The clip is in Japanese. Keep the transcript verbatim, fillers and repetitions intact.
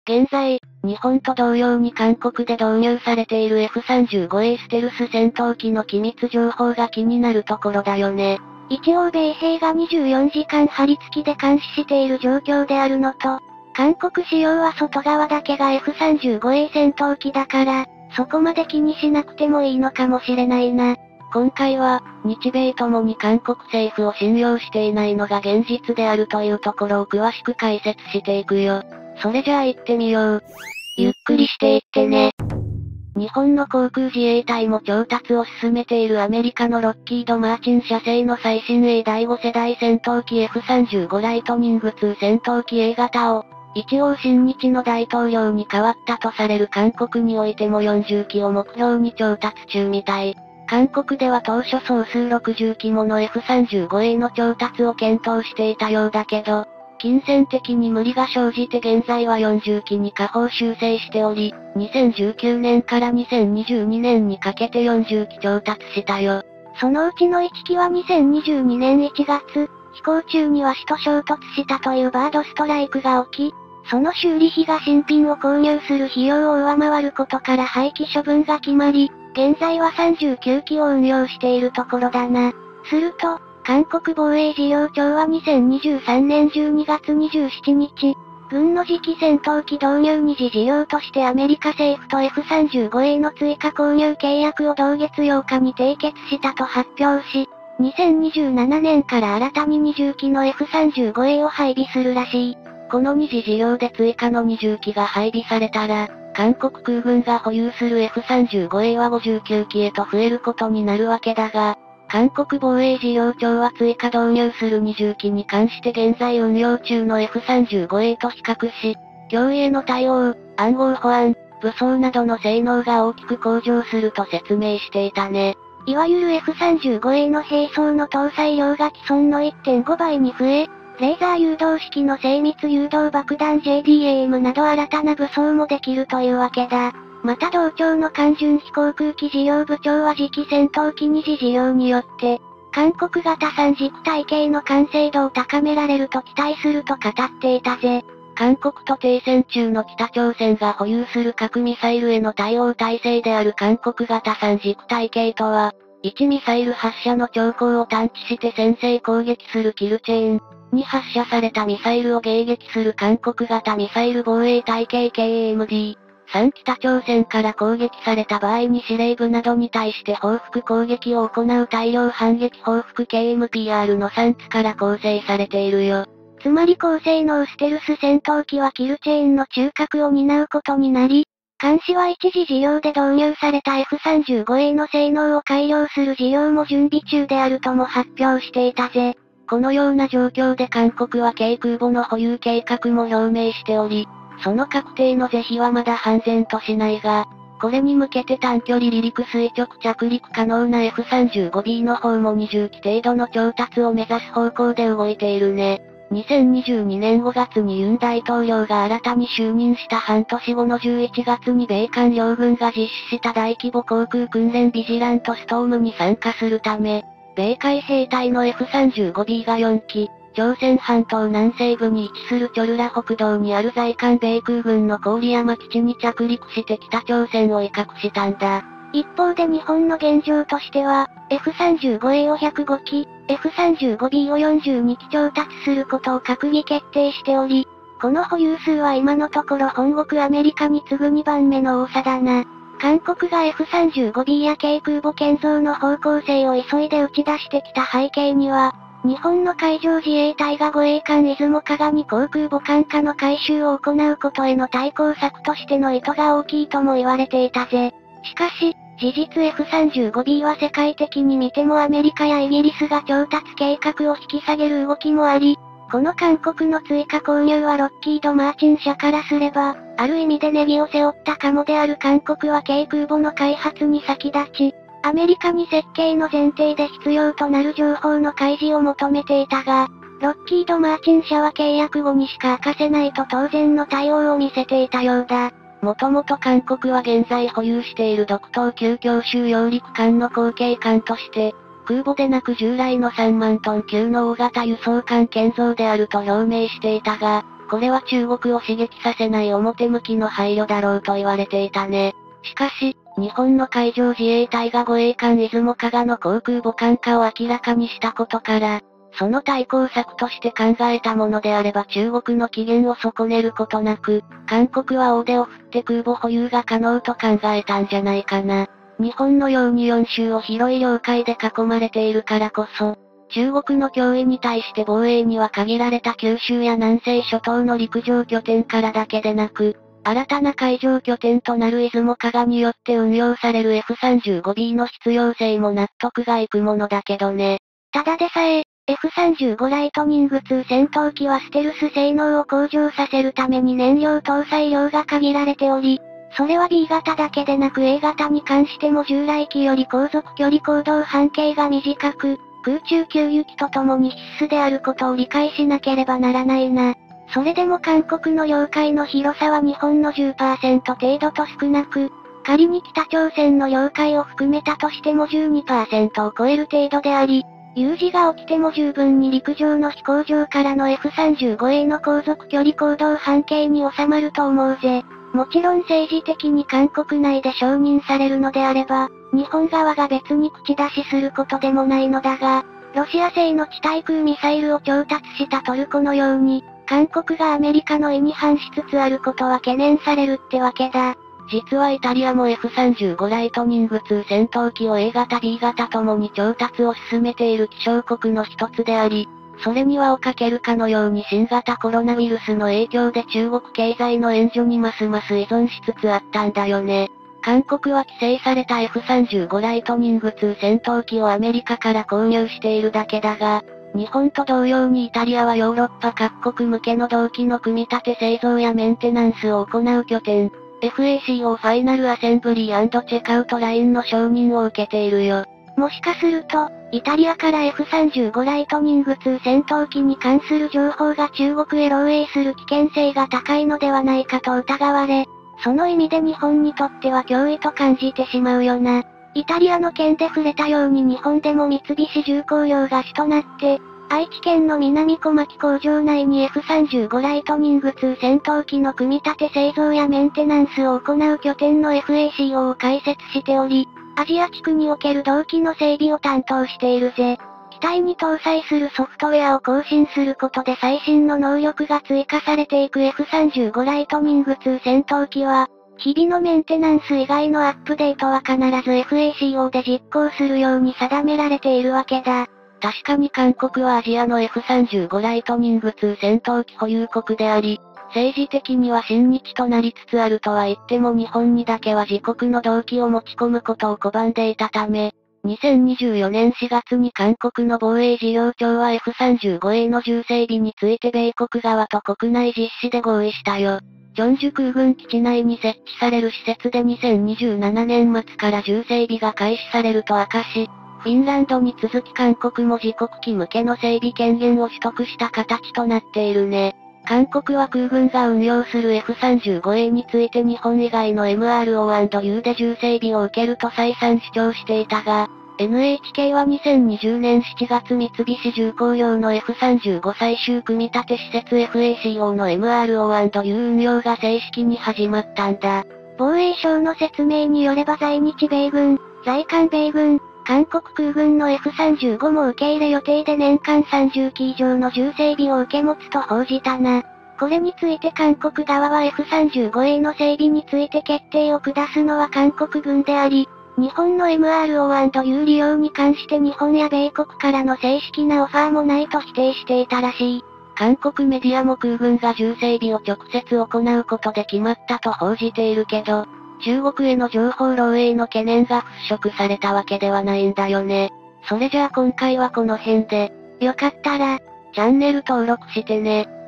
現在、日本と同様に韓国で導入されている エフさんじゅうごエー ステルス戦闘機の機密情報が気になるところだよね。 一応米兵がにじゅうよんじかん張り付きで監視している状況であるのと、韓国仕様は外側だけが エフさんじゅうごエー 戦闘機だから、そこまで気にしなくてもいいのかもしれないな。 今回は、日米ともに韓国政府を信用していないのが現実であるというところを詳しく解説していくよ。それじゃあ行ってみよう。ゆっくりしていってね。日本の航空自衛隊も調達を進めているアメリカのロッキード・マーチン社製の最新鋭だいご世代戦闘機 エフさんじゅうご ライトニングツー戦闘機 A 型を、一応親日の大統領に変わったとされる韓国においてもよんじゅうきを目標に調達中みたい。韓国では当初総数ろくじゅうきもの エフさんじゅうごエー の調達を検討していたようだけど、金銭的に無理が生じて現在はよんじゅうきに下方修正しており、にせんじゅうきゅうねんからにせんにじゅうにねんにかけてよんじゅうき調達したよ。 そのうちのいっきはにせんにじゅうにねんいちがつ、飛行中には首都衝突したというバードストライクが起き、その修理費が新品を購入する費用を上回ることから廃棄処分が決まり、現在はさんじゅうきゅうきを運用しているところだな。すると、韓国防衛事業庁はにせんにじゅうさんねんじゅうにがつにじゅうしちにち、軍の次期戦闘機導入二次事業としてアメリカ政府と エフさんじゅうごエー の追加購入契約を同月ようかに締結したと発表し、にせんにじゅうななねんから新たににじゅうきの エフさんじゅうごエー を配備するらしい。 この二次事業で追加のにじゅうきが配備されたら、韓国空軍が保有する エフさんじゅうごエー はごじゅうきゅうきへと増えることになるわけだが、韓国防衛事業庁は追加導入するにじゅうきに関して現在運用中の エフさんじゅうごエー と比較し、脅威への対応、暗号保安、武装などの性能が大きく向上すると説明していたね。 いわゆる エフさんじゅうごエー の兵装の搭載量が既存の いってんご 倍に増え、レーザー誘導式の精密誘導爆弾 ジェーディーエーエム など新たな武装もできるというわけだ。また同庁の関準飛行空機事業部長は次期戦闘機二次事業によって、韓国型三軸体系の完成度を高められると期待すると語っていたぜ。 韓国と停戦中の北朝鮮が保有する核ミサイルへの対応体制である韓国型三軸体系とは、いちミサイル発射の兆候を探知して先制攻撃するキルチェーン、に発射されたミサイルを迎撃する韓国型ミサイル防衛体系 ケーエーエムディー。さん北朝鮮から攻撃された場合に司令部などに対して報復攻撃を行う大量反撃報復 ケーエムピーアール のさんつから構成されているよ。 つまり高性能ステルス戦闘機はキルチェーンの中核を担うことになり、監視は一次事業で導入された エフさんじゅうごエー の性能を改良する事業も準備中であるとも発表していたぜ。 このような状況で韓国は軽空母の保有計画も表明しており、その確定の是非はまだ判然としないが、これに向けて短距離離陸垂直着陸可能な エフさんじゅうごビー の方もにじゅうき程度の調達を目指す方向で動いているね。にせんにじゅうにねんごがつにユン大統領が新たに就任した半年後のじゅういちがつに米韓両軍が実施した大規模航空訓練ビジラントストームに参加するため、米海兵隊の エフさんじゅうごビー がよんき、朝鮮半島南西部に位置するチョルラ北道にある在韓米空軍の郡山基地に着陸して北朝鮮を威嚇したんだ。 一方で日本の現状としては、エフさんじゅうごエー をひゃくごき、エフさんじゅうごビー をよんじゅうにき調達することを閣議決定しており、この保有数は今のところ本国アメリカに次ぐにばんめの多さだな。韓国が エフさんじゅうごビー や軽空母建造の方向性を急いで打ち出してきた背景には、日本の海上自衛隊が護衛艦出雲加賀に航空母艦化の改修を行うことへの対抗策としての意図が大きいとも言われていたぜ。しかし、事実 エフさんじゅうごビー は世界的に見てもアメリカやイギリスが調達計画を引き下げる動きもあり、この韓国の追加購入はロッキード・マーチン社からすれば、ある意味でネギを背負ったカモである韓国は軽空母の開発に先立ち、アメリカに設計の前提で必要となる情報の開示を求めていたが、ロッキード・マーチン社は契約後にしか明かせないと当然の対応を見せていたようだ。 もともと韓国は現在保有している独島級強襲揚陸艦の後継艦として、空母でなく従来のさんまんトン級の大型輸送艦建造であると表明していたが、 これは中国を刺激させない表向きの配慮だろうと言われていたね。しかし、日本の海上自衛隊が護衛艦出雲加賀の航空母艦化を明らかにしたことから、その対抗策として考えたものであれば中国の機嫌を損ねることなく、韓国は大手を振って空母保有が可能と考えたんじゃないかな。日本のようによん州を広い領海で囲まれているからこそ、中国の脅威に対して防衛には限られた九州や南西諸島の陸上拠点からだけでなく、新たな海上拠点となる出雲加賀によって運用される エフさんじゅうごビー の必要性も納得がいくものだけどね。 ただでさえ、エフさんじゅうご ライトニングツー戦闘機はステルス性能を向上させるために燃料搭載量が限られており、それは ビー 型だけでなく エー 型に関しても従来機より航続距離行動半径が短く、空中給油機とともに必須であることを理解しなければならないな。それでも韓国の領海の広さは日本の じゅっパーセント 程度と少なく、仮に北朝鮮の領海を含めたとしても じゅうにパーセント を超える程度であり、有事が起きても十分に陸上の飛行場からの エフさんじゅうごエー の航続距離行動半径に収まると思うぜ。もちろん政治的に韓国内で承認されるのであれば、日本側が別に口出しすることでもないのだが、ロシア製の地対空ミサイルを調達したトルコのように、韓国がアメリカの意に反しつつあることは懸念されるってわけだ。 実はイタリアも エフさんじゅうご ライトニングツー戦闘機を エー 型 ビー 型ともに調達を進めている希少国の一つであり、それに輪をかけるかのように新型コロナウイルスの影響で中国経済の援助にますます依存しつつあったんだよね。韓国は規制された エフさんじゅうご ライトニングツー戦闘機をアメリカから購入しているだけだが、日本と同様にイタリアはヨーロッパ各国向けの同機の組み立て製造やメンテナンスを行う拠点、エフエーシーオー ファイナルアセンブリー&チェクアウトラインの承認を受けているよ。 もしかすると、イタリアから エフさんじゅうご ライトニングツー戦闘機に関する情報が中国へ漏洩する危険性が高いのではないかと疑われ、その意味で日本にとっては脅威と感じてしまうよな。イタリアの件で触れたように日本でも三菱重工業が主となって、愛知県の南小牧工場内に エフさんじゅうご ライトニングツー戦闘機の組み立て製造やメンテナンスを行う拠点の エフエーシーオー を開設しており、アジア地区における同機の整備を担当しているぜ。機体に搭載するソフトウェアを更新することで最新の能力が追加されていく エフさんじゅうご ライトニングツー戦闘機は、日々のメンテナンス以外のアップデートは必ず エフエーシーオー で実行するように定められているわけだ。 確かに韓国はアジアの エフさんじゅうご ライトニングツー戦闘機保有国であり、政治的には親日となりつつあるとは言っても日本にだけは自国の同機を持ち込むことを拒んでいたため、にせんにじゅうよねんしがつに韓国の防衛事業庁は エフさんじゅうごエー の重整備について米国側と国内実施で合意したよ。チョンジュ空軍基地内に設置される施設でにせんにじゅうななねん末から重整備が開始されると明かし、フィンランドに続き韓国も自国機向けの整備権限を取得した形となっているね。韓国は空軍が運用する エフさんじゅうごエー について日本以外の エムアールオーアンドユー で重整備を受けると再三主張していたが、エヌエイチケー はにせんにじゅうねんしちがつ三菱重工業の エフさんじゅうご 最終組み立て施設 エフエーシーオー の エムアールオーアンドユー 運用が正式に始まったんだ。 防衛省の説明によれば在日米軍、在韓米軍、韓国空軍の エフさんじゅうご も受け入れ予定で年間さんじゅっき以上の重整備を受け持つと報じたな。これについて韓国側は エフさんじゅうごエー の整備について決定を下すのは韓国軍であり、日本の エムアールオーアンドユー 利用に関して日本や米国からの正式なオファーもないと否定していたらしい。 韓国メディアも空軍が重整備を直接行うことで決まったと報じているけど、中国への情報漏洩の懸念が払拭されたわけではないんだよね。それじゃあ今回はこの辺で、 よかったら、 チャンネル登録してね。